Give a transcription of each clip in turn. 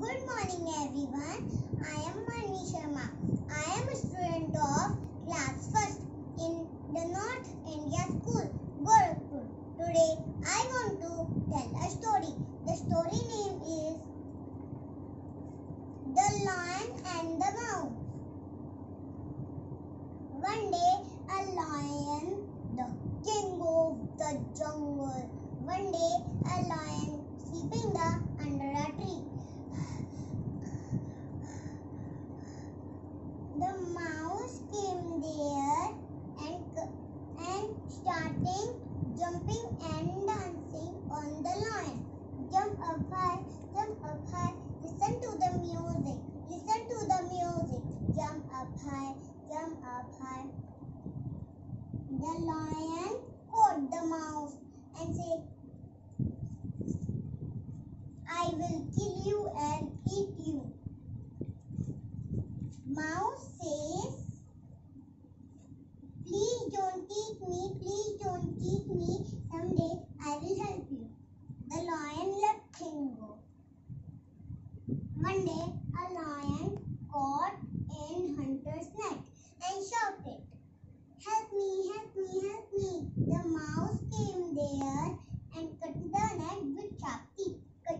Good morning everyone. I am Mani Sharma. I am a student of class 1st in the North India School, Gorakhpur. Today I want to tell a story. The story name is The Lion and the Mouse. One day a lion, the king of the jungle. One day a lion sleeping under a tree. The mouse came there and starting jumping and dancing on the lion. Jump up high, listen to the music, jump up high, jump up high. The lion caught the mouse and said, I will kill you and eat you. Mouse says, please don't eat me, someday I will help you. The lion let him go. One day a lion caught in hunter's net and shouted, help me, help me, help me. The mouse came there and cut the net with sharp teeth. Cut.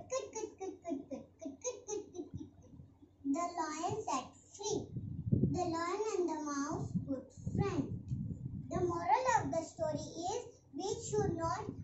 The lion set free. The lion and the mouse good friends. The moral of the story is we should not